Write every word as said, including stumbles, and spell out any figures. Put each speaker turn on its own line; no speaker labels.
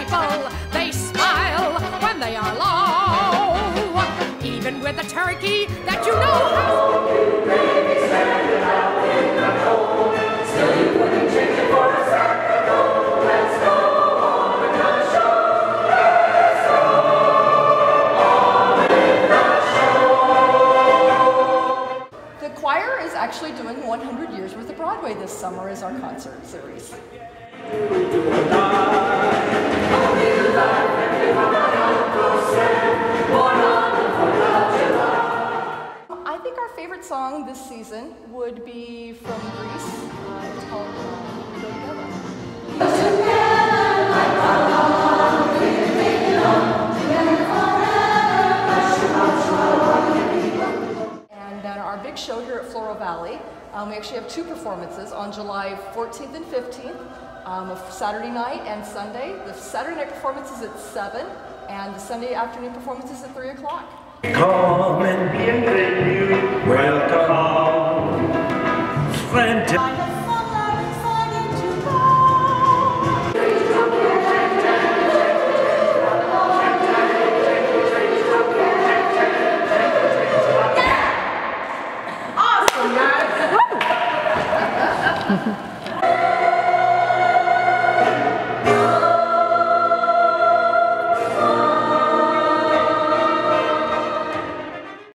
people, they smile when they are low. Even with a turkey that you know has baby standing out in the cold, still you wouldn't change it for a second. Oh, let's go on with the show. Let's go on with the show.
The choir is actually doing one hundred years worth of Broadway this summer as our concert series. I think our favorite song this season would be from Greece. Uh, it's called uh, Go Together. And then our big show here at Floral Valley, um, we actually have two performances on July fourteenth and fifteenth, um, of Saturday night and Sunday. The Saturday night performance is at seven, and the Sunday afternoon performance is at three o'clock.
Come and bienvenue, welcome, friend.
Awesome, guys!